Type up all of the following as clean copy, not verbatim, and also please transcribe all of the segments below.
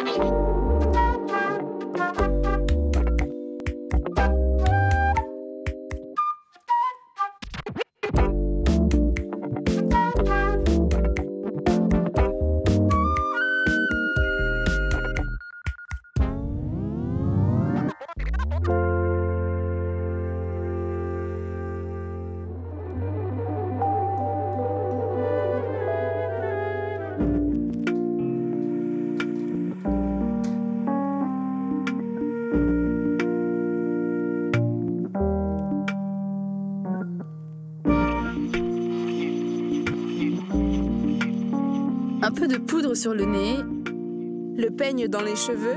Un peu de poudre sur le nez, le peigne dans les cheveux,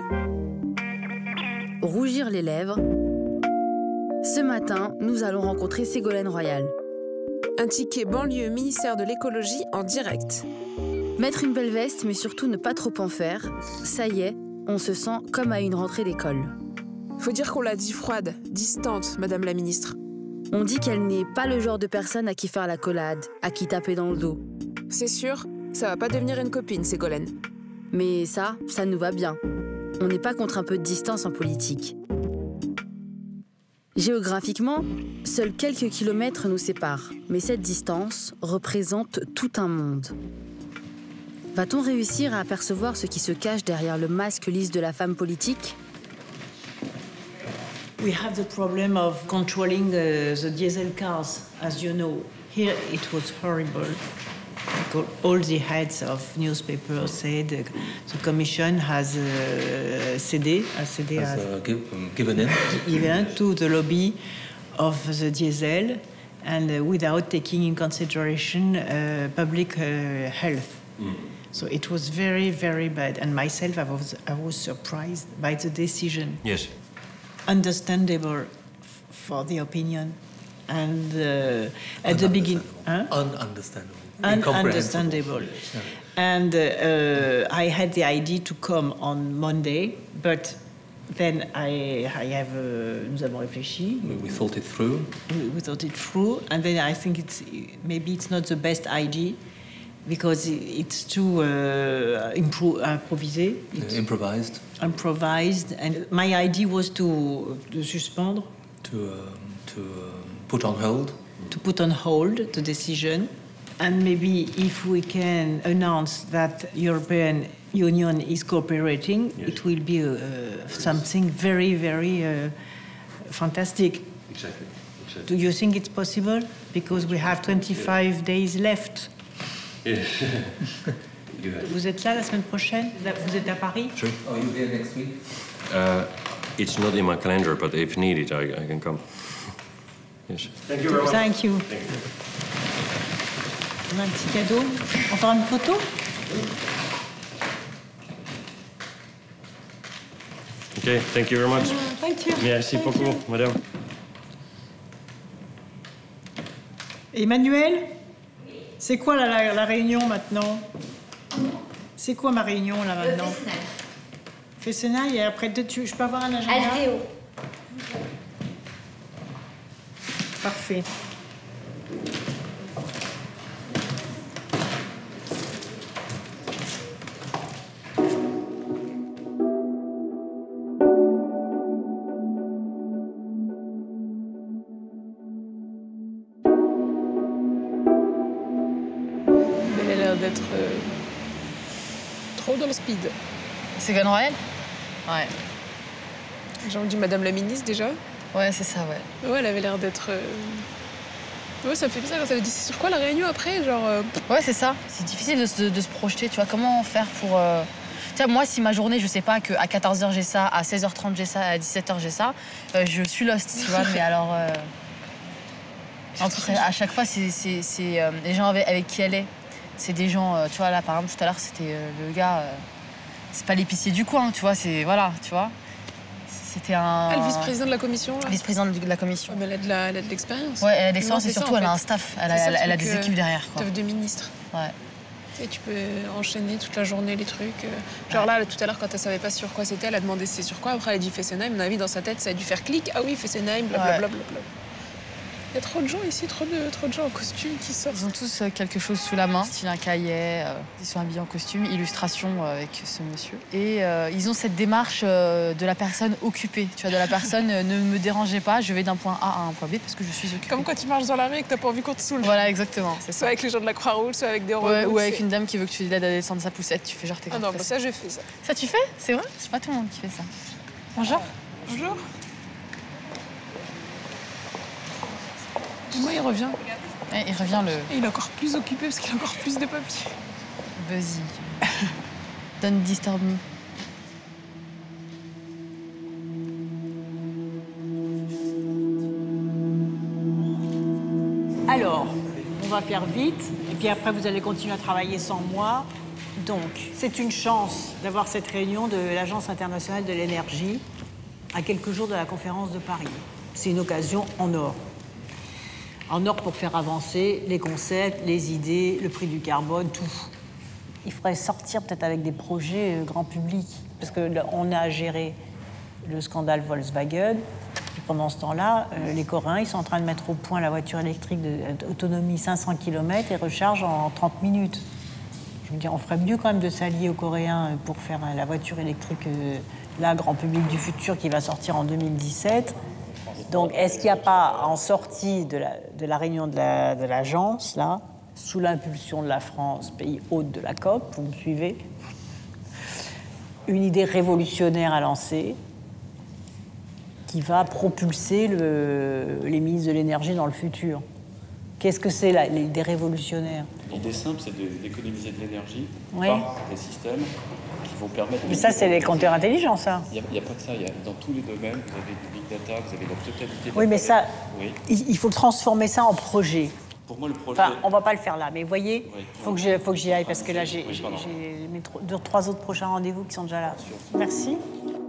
rougir les lèvres. Ce matin, nous allons rencontrer Ségolène Royal. Un ticket banlieue ministère de l'écologie en direct. Mettre une belle veste, mais surtout ne pas trop en faire. Ça y est, on se sent comme à une rentrée d'école. Faut dire qu'on l'a dit froide, distante, Madame la Ministre. On dit qu'elle n'est pas le genre de personne à qui faire la collade, à qui taper dans le dos. C'est sûr, ça va pas devenir une copine, Ségolène. Mais ça nous va bien. On n'est pas contre un peu de distance en politique. Géographiquement, seuls quelques kilomètres nous séparent, mais cette distance représente tout un monde. Va-t-on réussir à apercevoir ce qui se cache derrière le masque lisse de la femme politique? We have the problem of controlling the diesel cars, as you know. Here it was horrible. Because all the heads of newspapers said the commission has given in to the lobby of the diesel and without taking in consideration public health. So it was very, very bad. And myself, I was surprised by the decision. Yes. Understandable for the opinion. And at the beginning... Ununderstandable. Ununderstandable. Yeah. And I had the idea to come on Monday, but then nous avons réfléchi. We thought it through. We thought it through, and then I think maybe it's not the best idea because it's too improvisé. Improvised, and my idea was to suspendre. To put on hold. To put on hold the decision. And maybe if we can announce that European Union is cooperating, yes, it will be something very, very fantastic. Exactly. Do you think it's possible? Because we have 25 days left. Yes. Vous êtes là la semaine prochaine? Vous êtes à Paris? Sure. Oh, you'll be here next week? It's not in my calendar, but if needed, I can come. Yes. Thank you very much. Thank you. On a un petit cadeau. On fera une photo? Okay, thank you very much. Thank you. Merci beaucoup, madame. Emmanuel, c'est quoi la réunion maintenant? C'est quoi ma réunion là maintenant? Fessenheim et après je peux avoir un agenda? Aldéo. Parfait. D'être trop dans le speed. Ségolène Royal? Ouais. J'ai entendu Madame la Ministre déjà. Ouais, c'est ça, ouais. Ouais, elle avait l'air d'être... Ouais, ça me fait bizarre quand elle a dit c'est sur quoi la réunion après, genre... Ouais, c'est ça. C'est difficile de se projeter, tu vois. Comment faire pour... Tu vois, moi, si ma journée, je sais pas qu'à 14h j'ai ça, à 16h30 j'ai ça, à 17h j'ai ça, je suis lost, tu vois. Mais alors... à chaque fois, c'est les gens avec qui elle est. C'est des gens, tu vois, là, par exemple, tout à l'heure, c'était le gars... c'est pas l'épicier du coin, tu vois, c'est... Voilà, tu vois. C'était un... Ah, le vice-président de la commission, là. Vice-président de la commission. Ouais, mais elle a de l'expérience. Ouais, elle a de l'expérience et surtout, elle a un staff. Elle a des équipes derrière, quoi. Staff de ministre. Ouais. Et tu peux enchaîner toute la journée les trucs. Genre là, tout à l'heure, quand elle savait pas sur quoi c'était, elle a demandé c'est sur quoi. Après, elle a dit Fessenheim. À mon avis, dans sa tête, ça a dû faire clic. Ah oui, Fessenheim, blablabla. Il y a trop de gens ici, trop de gens en costume qui sortent. Ils ont tous quelque chose sous la main, style un cahier, ils sont habillés en costume, illustration avec ce monsieur. Et ils ont cette démarche de la personne occupée, tu vois, de la personne ne me dérangez pas, je vais d'un point A à un point B parce que je suis occupée. Comme quand tu marches dans la rue et que t'as pas envie qu'on te saoule. Voilà, exactement. C'est Soit avec les gens de la Croix-Rouge, soit avec des robots. Ouais, ou avec une dame qui veut que tu l'aides à descendre sa poussette, tu fais genre t'es Ah non, bah ça, je fais ça. Ça, tu fais? C'est vrai? C'est pas tout le monde qui fait ça. Bonjour. Bonjour. Moi, il revient. Ouais, il revient le... Et il est encore plus occupé parce qu'il a encore plus de papiers. Vas-y. Don't disturb me. Alors, on va faire vite, et puis après vous allez continuer à travailler sans moi. Donc, c'est une chance d'avoir cette réunion de l'Agence internationale de l'énergie à quelques jours de la conférence de Paris. C'est une occasion en or. En or pour faire avancer les concepts, les idées, le prix du carbone, tout. Il faudrait sortir peut-être avec des projets grand public, parce qu'on a géré le scandale Volkswagen. Et pendant ce temps-là, les Coréens, ils sont en train de mettre au point la voiture électrique d'autonomie 500 km et recharge en 30 minutes. Je veux dire, on ferait mieux quand même de s'allier aux Coréens pour faire la voiture électrique, là, grand public du futur, qui va sortir en 2017. Donc, est-ce qu'il n'y a pas, en sortie de la réunion de l'agence, là, sous l'impulsion de la France, pays hôte de la COP, vous me suivez, une idée révolutionnaire à lancer qui va propulser les ministres de l'énergie dans le futur? Qu'est-ce que c'est l'idée révolutionnaire? L'idée simple, c'est d'économiser de l'énergie Oui. par des systèmes qui vont permettre... Mais ça, c'est les compteurs intelligents, ça. Il n'y a pas que ça. Dans tous les domaines, vous avez du big data, vous avez la totalité de Oui, la mais ça, oui. il faut transformer ça en projet. Pour moi, le projet... Enfin, on va pas le faire là, mais vous voyez, Oui. faut que j'y aille, parce que là, j'ai Oui, pardon. mes 3 autres prochains rendez-vous qui sont déjà là. Merci.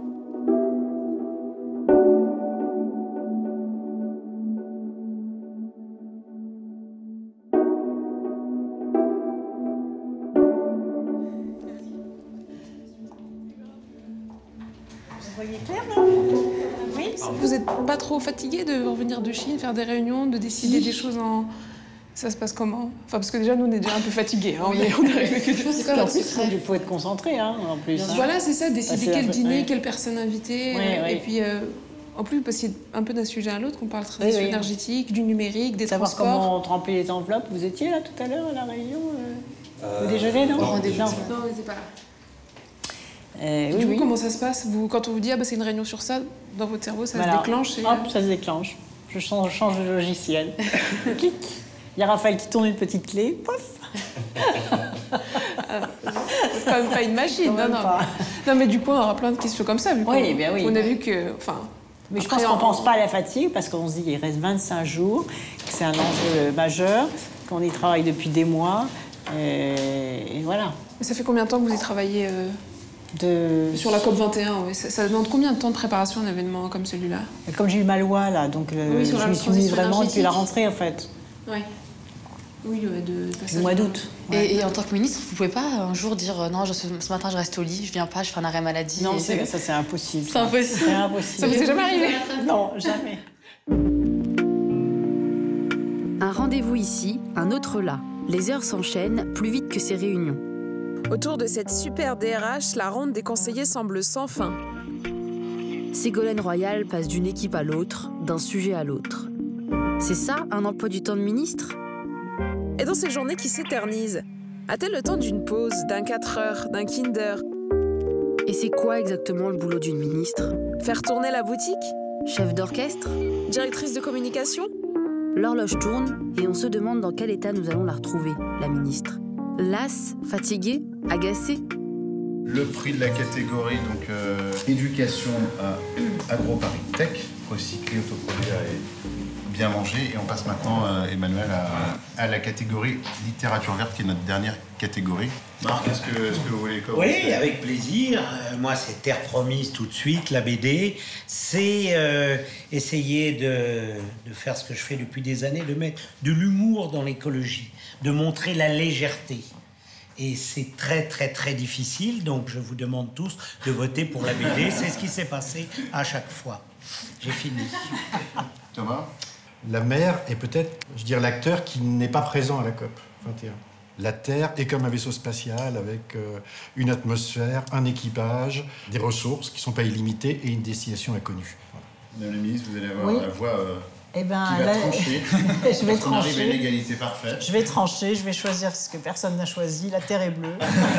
Vous voyez clair, là? Oui. Vous n'êtes pas trop fatigué de revenir de Chine, faire des réunions, de décider des choses en... Ça se passe comment? Enfin, parce que déjà, nous, on est déjà un peu fatigués. Hein. On est arrivé que C'est quoi votre secret? Il faut être concentré, hein, en plus. Hein. Voilà, c'est ça, décider c'est quel un peu- dîner, ouais. quelle personne inviter. Ouais. Et puis, en plus, parce qu'il y a un peu d'un sujet à l'autre, qu'on parle de transition Oui. énergétique, du numérique, des Savoir transports. comment on trempait les enveloppes. Vous étiez là tout à l'heure à la réunion au déjeuner, non? rendez-vous. Non. Non, on n'était pas là. Oui, Du coup, oui. comment ça se passe quand on vous dit c'est une réunion sur ça, dans votre cerveau, ça Voilà. se déclenche et... Hop, ça se déclanche. Je change de logiciel. Clic. Il y a Raphaël qui tourne une petite clé. Pof. C'est quand même pas une machine, Quand même non. pas. Non, mais du coup, on aura plein de questions comme ça, vu Oui, qu'on bien oui. on a vu que... Enfin, Mais je après, pense qu'on ne pense pas à la fatigue parce qu'on se dit qu'il reste 25 jours, que c'est un enjeu majeur, qu'on y travaille depuis des mois. Et voilà. Mais ça fait combien de temps que vous y travaillez sur la COP21 ouais. Ça demande combien de temps de préparation un événement comme celui-là? Comme j'ai eu ma loi, là, donc Oui, sur je la m'y suis mise transition vraiment depuis la énergétique. rentrée, en fait. Ouais. Oui, de passage Le mois d'août. Ouais. Et en tant que ministre, vous pouvez pas un jour dire non, ce matin je reste au lit, je viens pas, je fais un arrêt maladie. Non, et ça c'est impossible. C'est impossible. C'est impossible. Ça vous est jamais arrivé? Non, jamais. Un rendez-vous ici, un autre là. Les heures s'enchaînent plus vite que ces réunions. Autour de cette super DRH, la ronde des conseillers semble sans fin. Ségolène Royal passe d'une équipe à l'autre, d'un sujet à l'autre. C'est ça, un emploi du temps de ministre? Et dans ces journées qui s'éternisent, a-t-elle le temps d'une pause, d'un 4 heures, d'un Kinder? Et c'est quoi exactement le boulot d'une ministre? Faire tourner la boutique? Chef d'orchestre? Directrice de communication? L'horloge tourne et on se demande dans quel état nous allons la retrouver, la ministre. Lasse, fatiguée, agacée? Le prix de la catégorie donc éducation à Agro-Paris Tech, recyclé, autoproduire et bien manger. Et on passe maintenant, Emmanuel, à la catégorie littérature verte, qui est notre dernière catégorie. Marc, est-ce que vous voulez commencer? Oui, avec plaisir. Moi, c'est Terre Promise tout de suite, la BD. C'est essayer de faire ce que je fais depuis des années, de mettre de l'humour dans l'écologie, de montrer la légèreté. Et c'est très, très, très difficile. Donc, je vous demande tous de voter pour la BD. C'est ce qui s'est passé à chaque fois. J'ai fini. Thomas? La mer est peut-être, je dirais, l'acteur qui n'est pas présent à la COP 21. La Terre est comme un vaisseau spatial avec une atmosphère, un équipage, des ressources qui ne sont pas illimitées et une destination inconnue. Madame la ministre, vous allez avoir Oui. la voix Eh ben, qui va là, trancher. je vais Parce qu'on arrive à une trancher. égalité parfaite. Je vais trancher, je vais choisir ce que personne n'a choisi. La Terre est bleue.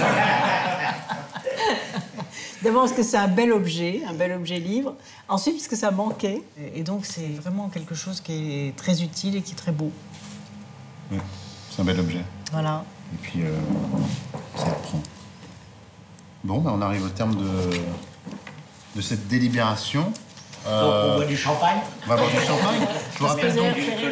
D'abord parce que c'est un bel objet livre. Ensuite parce que ça manquait. Et donc c'est vraiment quelque chose qui est très utile et qui est très beau. Oui, c'est un bel objet. Voilà. Et puis, ça le prend. Bon, ben, on arrive au terme de cette délibération. Donc on boit du champagne. On va boire du champagne. Je vous rappelle donc...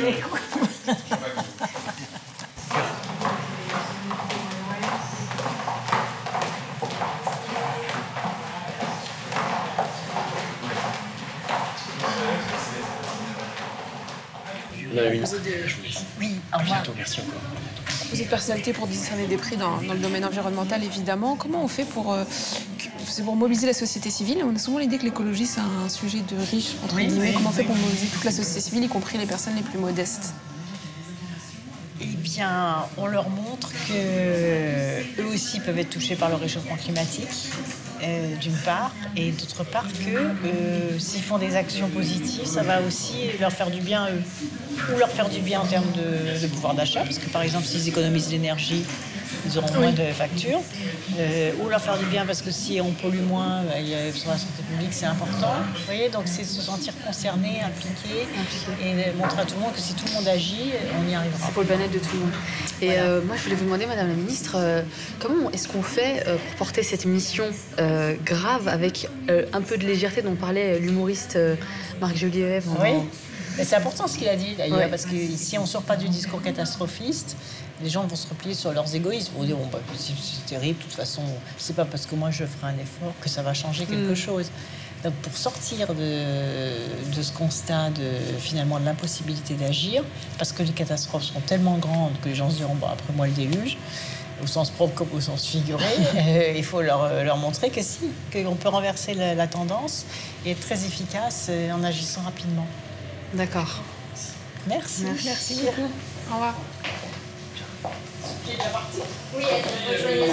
Oui, au revoir. Merci encore. Vous êtes personnalité pour discerner des prix dans le domaine environnemental, évidemment. Comment on fait pour mobiliser la société civile? On a souvent l'idée que l'écologie, c'est un sujet de riches, entre guillemets. Comment on fait pour mobiliser toute la société civile, y compris les personnes les plus modestes? Eh bien, on leur montre qu'eux aussi peuvent être touchés par le réchauffement climatique, d'une part, et d'autre part que s'ils font des actions positives, ça va aussi leur faire du bien à eux. Ou leur faire du bien en termes de pouvoir d'achat, parce que par exemple, s'ils économisent l'énergie, ils auront moins de factures. Ou leur faire du bien parce que si on pollue moins, sur la santé publique, c'est important. Vous voyez, donc c'est se sentir concerné, impliqué, et montrer à tout le monde que si tout le monde agit, on y arrivera. C'est pour le bien-être de tout le monde. Et voilà. Moi, je voulais vous demander, Madame la Ministre, comment est-ce qu'on fait pour porter cette mission grave avec un peu de légèreté dont parlait l'humoriste Marc Jolivet? Oui, mais c'est important ce qu'il a dit d'ailleurs, Ouais. parce que si on ne sort pas du discours catastrophiste, les gens vont se replier sur leurs égoïsmes. Ils vont dire, bon, bah, c'est terrible, de toute façon, c'est pas parce que moi je ferai un effort que ça va changer quelque chose. Donc pour sortir de ce constat finalement de l'impossibilité d'agir, parce que les catastrophes sont tellement grandes que les gens se diront, bon, après moi le déluge, au sens propre comme au sens figuré, il faut leur montrer que si, qu'on peut renverser la tendance et être très efficace en agissant rapidement. D'accord. Merci. Merci beaucoup. Au revoir. Sophie est déjà partie? Oui, elle a rejoint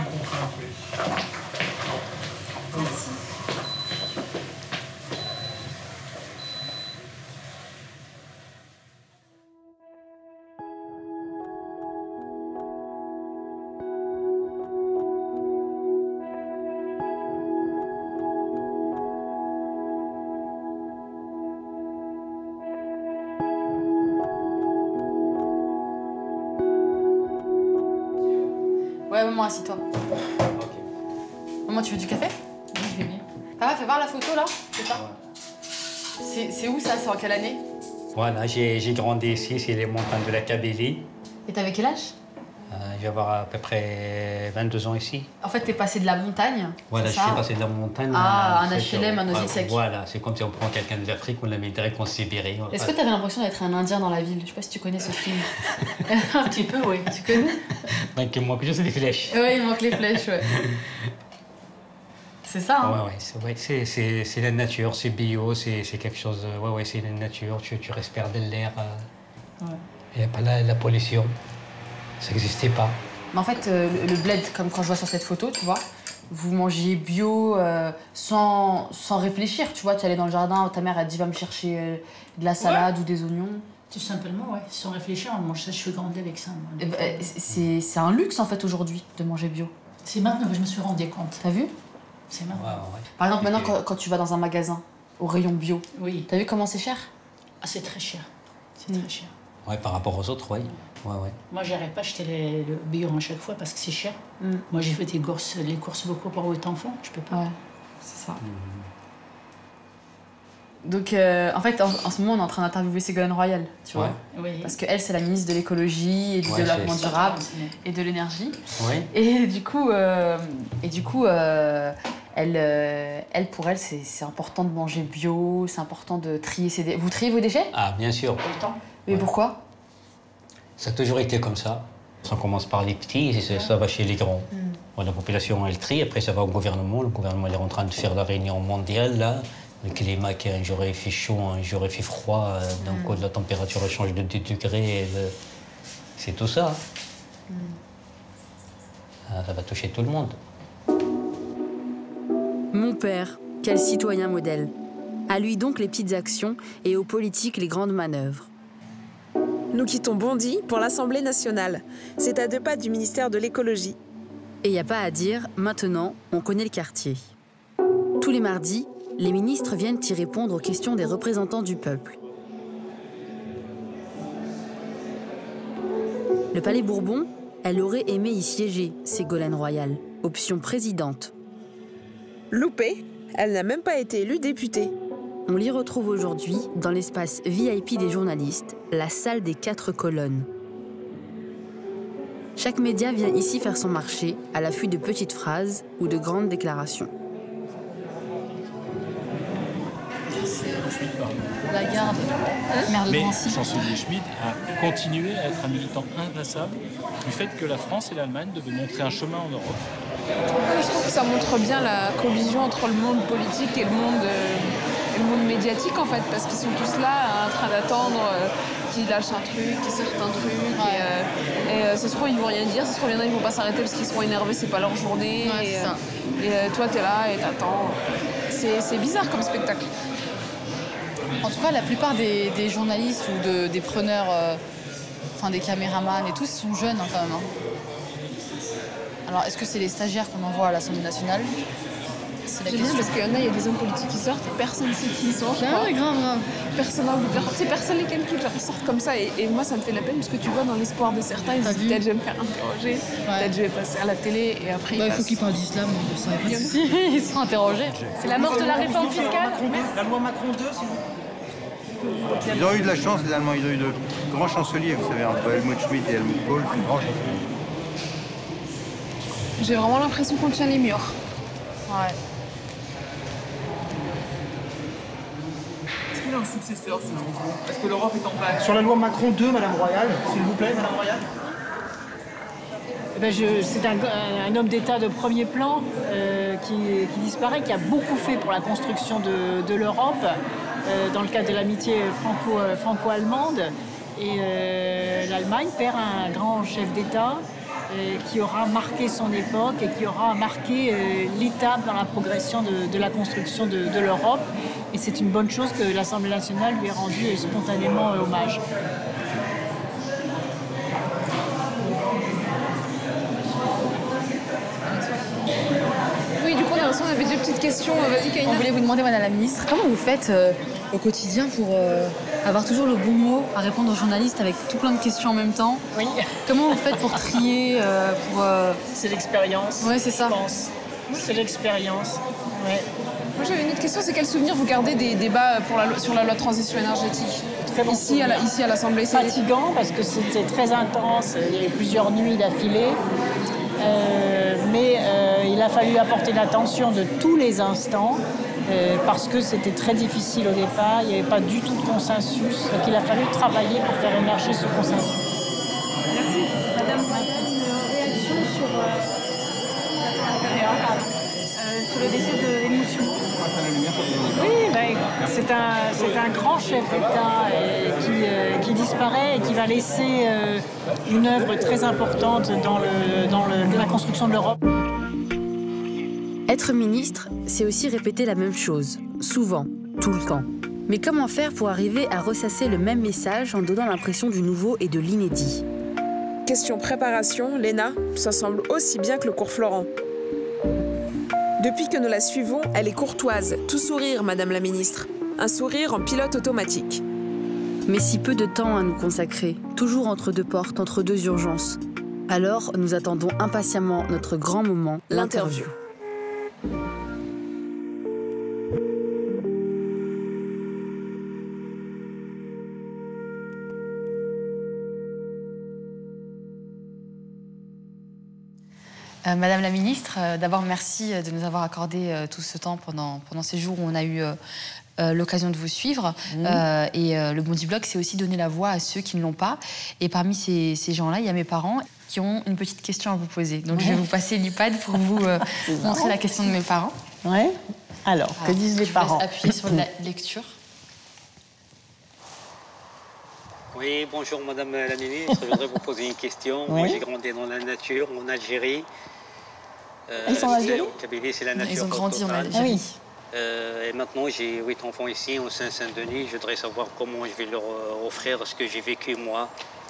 Merci. Ouais, maman, assis-toi. Maman, tu veux du café? Oui, je vais bien. Papa, fais voir la photo, là. C'est ça? C'est où, ça? C'est en quelle année? Voilà, j'ai grandi ici, c'est les montagnes de la Kabylie. Et t'avais quel âge? Je vais avoir à peu près 22 ans ici. En fait, t'es passé de la montagne. Voilà, je c'est ça? suis passé de la montagne à un très HLM, chaud. un osile sec. Voilà, c'est comme si on prend quelqu'un de l'Afrique, on la met direct en Sibérie. Est-ce que t'avais l'impression d'être un Indien dans la ville? Je sais pas si tu connais ce film. Un petit peu, oui. Tu connais? Donc il manque juste des flèches. Ouais, il manque les flèches, ouais. C'est ça, hein? Ouais, c'est la nature, c'est bio, c'est quelque chose... Ouais, c'est la nature, tu respires de l'air. Il n'y a pas la pollution. Ça n'existait pas. Mais en fait, le bled, comme quand je vois sur cette photo, tu vois, vous mangiez bio sans réfléchir, tu vois. Tu allais dans le jardin, ta mère a dit va me chercher de la salade ou des oignons. Tout simplement, ouais. Sans réfléchir, on mange ça, je suis grandi avec ça. Moi. C'est un luxe en fait aujourd'hui de manger bio. C'est maintenant que je me suis rendu compte. T'as vu? C'est maintenant. Par exemple, maintenant quand tu vas dans un magasin, au rayon bio, oui. T'as vu comment c'est cher? Ah, c'est très cher. C'est très cher. Ouais, par rapport aux autres, oui. Ouais. Moi, j'arrête pas acheter le bio à chaque fois parce que c'est cher. Moi, j'ai fait les courses beaucoup pour 8 enfants, je peux pas. Ouais, c'est ça. Donc, en fait, en ce moment, on est en train d'interviewer Ségolène Royal, tu vois. Oui. Parce qu'elle, c'est la ministre de l'écologie et du développement durable et de l'énergie. Ouais. Et du coup, elle, pour elle, c'est important de manger bio, c'est important de trier ses déchets. Vous triez vos déchets? Ah, bien sûr. Mais pourquoi? Ça a toujours été comme ça. Ça commence par les petits et ça va chez les grands. La population, elle trie, après ça va au gouvernement. Le gouvernement il est en train de faire la réunion mondiale, là. Le climat qui un jour il fait chaud, un jour il fait froid, donc la température change de 2 degrés. C'est tout ça. Ça va toucher tout le monde. Mon père, quel citoyen modèle. À lui donc les petites actions et aux politiques les grandes manœuvres. Nous quittons Bondy pour l'Assemblée nationale. C'est à 2 pas du ministère de l'écologie. Et il n'y a pas à dire, maintenant, on connaît le quartier. Tous les mardis, les ministres viennent y répondre aux questions des représentants du peuple. Le Palais Bourbon, elle aurait aimé y siéger, Ségolène Royal, option présidente. Loupée, elle n'a même pas été élue députée. On l'y retrouve aujourd'hui dans l'espace VIP des journalistes, la salle des 4 colonnes. Chaque média vient ici faire son marché, à l'affût de petites phrases ou de grandes déclarations. La garde, maire de Mais Drancy. chancelier Schmitt a continué à être un militant inlassable du fait que la France et l'Allemagne devaient montrer un chemin en Europe. Je trouve que ça montre bien la collision entre le monde politique et le monde médiatique, en fait, parce qu'ils sont tous là en train d'attendre qu'ils lâchent un truc, qu'ils sortent un truc. Et ça se trouve, ils vont rien dire, ça se trouve, il y en a, ils vont pas s'arrêter parce qu'ils seront énervés, c'est pas leur journée. Ouais, c'est ça. Et toi, t'es là et t'attends. C'est bizarre comme spectacle. En tout cas, la plupart des journalistes ou des preneurs, enfin des caméramans et tous sont jeunes quand même. Alors, est-ce que c'est les stagiaires qu'on envoie à l'Assemblée nationale? C'est la question. Parce qu'il y en a, il y a des hommes politiques qui sortent, personne ne sait qui ils sont. Grave. Personne les calcule, ils sortent comme ça. Et moi, ça me fait de la peine parce que tu vois, dans l'espoir de certains, ils se disent peut-être je vais me faire interroger, peut-être je vais passer à la télé et après. Il faut qu'ils parlent d'islam, on ne savait pas si ils seront interrogés. C'est la mort de la réforme fiscale. La loi Macron 2, Ils ont eu de la chance, les Allemands. Ils ont eu de grands chanceliers, vous savez, entre Helmut Schmitt et Helmut Kohl, c'est grands chanceliers. J'ai vraiment l'impression qu'on tient les murs. Ouais. Est-ce qu'il y a un successeur, selon vous? Est-ce que l'Europe est en panne? Sur la loi Macron 2, Madame Royal, s'il vous plaît, Madame Royal. C'est un homme d'État de premier plan qui disparaît, qui a beaucoup fait pour la construction de l'Europe dans le cadre de l'amitié franco-allemande. Et l'Allemagne perd un grand chef d'État qui aura marqué son époque et qui aura marqué l'étape dans la progression de la construction de l'Europe. Et c'est une bonne chose que l'Assemblée nationale lui ait rendu spontanément hommage. Oui, du coup, on avait 2 petites questions. Vas-y, Kaïna. On voulait vous demander, Madame la Ministre, comment vous faites au quotidien pour avoir toujours le bon mot à répondre aux journalistes avec tout plein de questions en même temps? Oui. Comment vous faites pour trier C'est l'expérience. Ouais, c'est ça. Je pense. C'est l'expérience. Ouais. Moi, j'avais une autre question, c'est quel souvenir vous gardez des débats sur la loi de transition énergétique? Très bon ici à l'Assemblée. Fatigant parce que c'était très intense, il y avait plusieurs nuits d'affilée. Mais il a fallu apporter l'attention de tous les instants parce que c'était très difficile au départ, il n'y avait pas du tout de consensus. Donc il a fallu travailler pour faire émerger ce consensus. Merci. Madame, une réaction sur le décès de Helmut Schmitt. Oui, c'est un grand chef d'État qui disparaît et qui va laisser une œuvre très importante dans la construction de l'Europe. Être ministre, c'est aussi répéter la même chose, souvent, tout le temps. Mais comment faire pour arriver à ressasser le même message en donnant l'impression du nouveau et de l'inédit? Question préparation, Léna, ça semble aussi bien que le cours Florent. Depuis que nous la suivons, elle est courtoise, tout sourire, Madame la Ministre. Un sourire en pilote automatique. Mais si peu de temps à nous consacrer, toujours entre 2 portes, entre 2 urgences. Alors, nous attendons impatiemment notre grand moment, l'interview. Madame la Ministre, d'abord merci de nous avoir accordé tout ce temps pendant ces jours où on a eu l'occasion de vous suivre. Et le Bondy Blog, c'est aussi donner la voix à ceux qui ne l'ont pas. Et parmi ces gens-là, il y a mes parents qui ont une petite question à vous poser. Donc je vais vous passer l'iPad pour vous montrer la question de mes parents. Ouais. Alors, que disent les parents? Appuyer sur la lecture. Oui, bonjour Madame la Ministre, je voudrais vous poser une question. Oui. Moi j'ai grandi dans la nature, en Algérie. Ils sont en Algérie? Au Kabylie, c'est la nature. Ils ont grandi en totale. Algérie. Et maintenant j'ai 8 enfants ici, en Saint-Denis. Je voudrais savoir comment je vais leur offrir ce que j'ai vécu moi.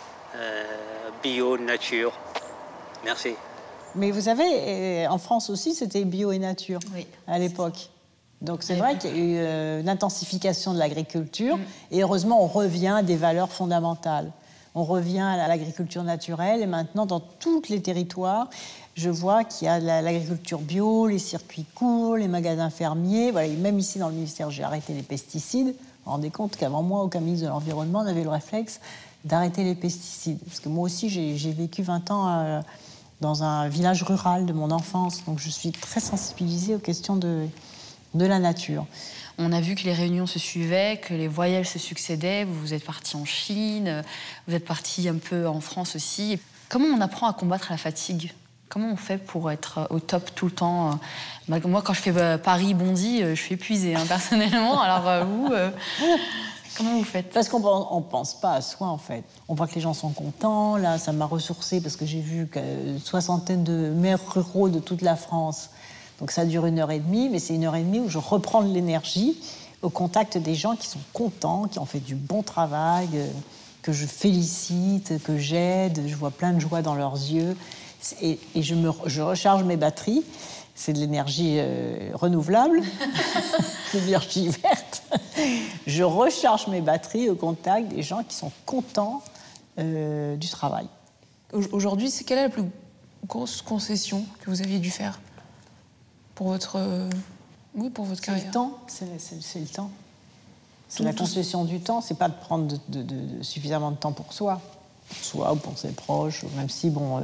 Bio, nature. Merci. Mais vous savez, en France aussi, c'était bio et nature à l'époque. Donc c'est vrai qu'il y a eu une intensification de l'agriculture et heureusement on revient à des valeurs fondamentales. On revient à l'agriculture naturelle et maintenant dans tous les territoires, je vois qu'il y a l'agriculture bio, les circuits courts, les magasins fermiers. Voilà, et même ici dans le ministère, j'ai arrêté les pesticides. Vous vous rendez compte qu'avant moi, aucun ministre de l'Environnement n'avait le réflexe d'arrêter les pesticides. Parce que moi aussi, j'ai vécu 20 ans dans un village rural de mon enfance. Donc je suis très sensibilisée aux questions de la nature. On a vu que les réunions se suivaient, que les voyages se succédaient. Vous êtes parti en Chine, vous êtes parti un peu en France aussi. Comment on apprend à combattre la fatigue? Comment on fait pour être au top tout le temps? Moi, quand je fais Paris-Bondy, je suis épuisée, personnellement. Alors, vous, comment vous faites? Parce qu'on ne pense pas à soi, en fait. On voit que les gens sont contents. Là, ça m'a ressourcée parce que j'ai vu une soixantaine de maires ruraux de toute la France. Donc ça dure 1h30, mais c'est 1h30 où je reprends de l'énergie au contact des gens qui sont contents, qui ont fait du bon travail, que je félicite, que j'aide. Je vois plein de joie dans leurs yeux. Et je recharge mes batteries. C'est de l'énergie renouvelable, de l'énergie verte. Je recharge mes batteries au contact des gens qui sont contents du travail. Aujourd'hui, quelle est la plus grosse concession que vous aviez dû faire pour votre carrière? C'est le temps, c'est le temps. C'est la concession du temps, c'est pas de prendre suffisamment de temps pour soi ou pour ses proches, même si, bon,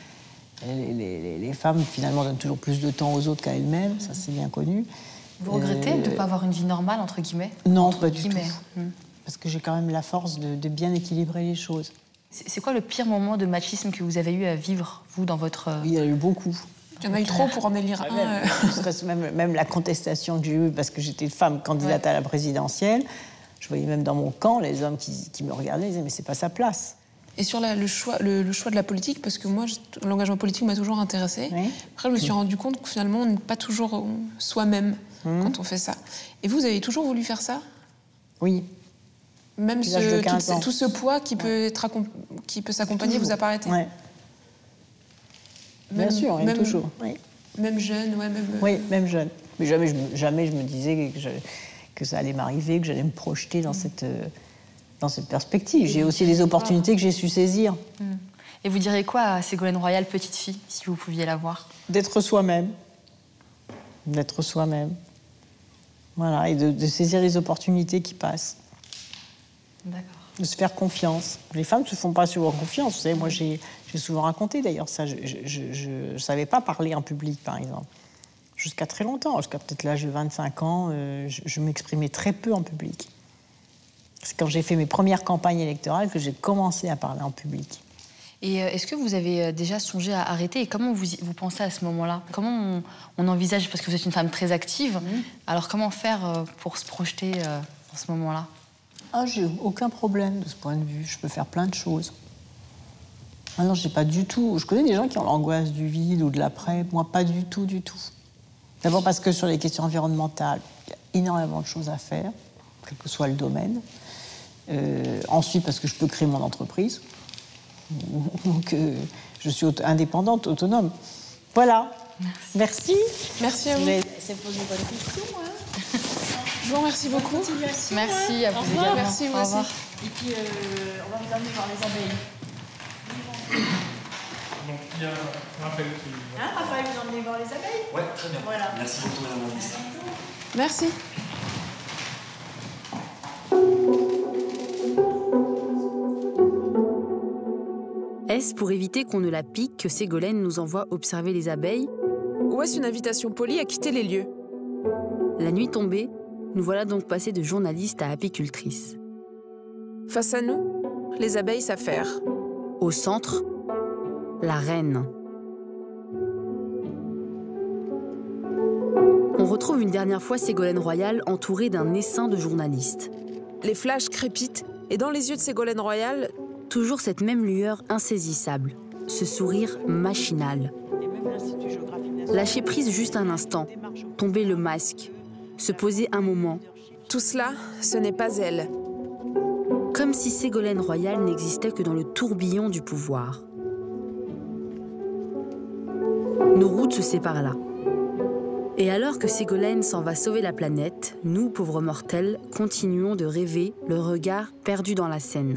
les femmes, finalement, donnent toujours plus de temps aux autres qu'à elles-mêmes, ça c'est bien connu. Vous regrettez de ne pas avoir une vie normale, entre guillemets? Non, pas du tout. Parce que j'ai quand même la force de bien équilibrer les choses. C'est quoi le pire moment de machisme que vous avez eu à vivre, vous, dans votre... Il y a eu beaucoup. Il y en a eu trop pour en élire un. Même la contestation que j'ai eue, parce que j'étais femme candidate à la présidentielle, je voyais même dans mon camp les hommes qui me regardaient, ils disaient « mais c'est pas sa place ». Et sur le choix de la politique, parce que moi, l'engagement politique m'a toujours intéressée. Oui. Après, je me suis rendu compte que finalement, on n'est pas toujours soi-même quand on fait ça. Et vous avez toujours voulu faire ça? Oui. Même tout ce poids qui peut s'accompagner vous a pas arrêté? Oui. Bien sûr, toujours. Oui. Même jeune, Oui, même jeune. Mais jamais je me disais que ça allait m'arriver, que j'allais me projeter dans cette perspective. J'ai aussi des opportunités que j'ai su saisir. Et vous diriez quoi à Ségolène Royal, petite fille, si vous pouviez la voir? D'être soi-même. D'être soi-même. Voilà, et de saisir les opportunités qui passent. D'accord. De se faire confiance. Les femmes ne se font pas souvent confiance. Vous savez, moi, j'ai souvent raconté, d'ailleurs, ça. Je ne savais pas parler en public, par exemple. Jusqu'à très longtemps, jusqu'à peut-être l'âge de 25 ans, je m'exprimais très peu en public. C'est quand j'ai fait mes premières campagnes électorales que j'ai commencé à parler en public. Et est-ce que vous avez déjà songé à arrêter? Et comment vous pensez à ce moment-là? Comment on envisage, parce que vous êtes une femme très active, alors comment faire pour se projeter dans ce moment-là? J'ai aucun problème de ce point de vue. Je peux faire plein de choses. Non, j'ai pas du tout... Je connais des gens qui ont l'angoisse du vide ou de l'après. Moi, pas du tout, du tout. D'abord parce que sur les questions environnementales, il y a énormément de choses à faire, quel que soit le domaine. Ensuite, parce que je peux créer mon entreprise. Donc, je suis indépendante, autonome. Voilà. Merci. Merci à vous. C'est posé bonne question, hein. Je vous remercie beaucoup. Merci à vous également. Merci, vous aussi. Et puis, on va vous amener voir les abeilles. Donc, il y a Raphaël qui... Raphaël, vous emmenez voir les abeilles? Oui, très bien. Voilà. Merci beaucoup, Madame la Ministre. Merci. Est-ce pour éviter qu'on ne la pique que Ségolène nous envoie observer les abeilles? Ou est-ce une invitation polie à quitter les lieux? La nuit tombée, nous voilà donc passés de journalistes à apicultrices. Face à nous, les abeilles s'affairent. Au centre, la reine. On On retrouve une dernière fois Ségolène Royal entourée d'un essaim de journalistes. Les flashs crépitent et dans les yeux de Ségolène Royal, toujours cette même lueur insaisissable, ce sourire machinal. Lâcher prise juste un instant, tomber le masque, se poser un moment. Tout cela, ce n'est pas elle. Comme si Ségolène Royal n'existait que dans le tourbillon du pouvoir. Nos routes se séparent là. Et alors que Ségolène s'en va sauver la planète, nous, pauvres mortels, continuons de rêver, le regard perdu dans la Seine.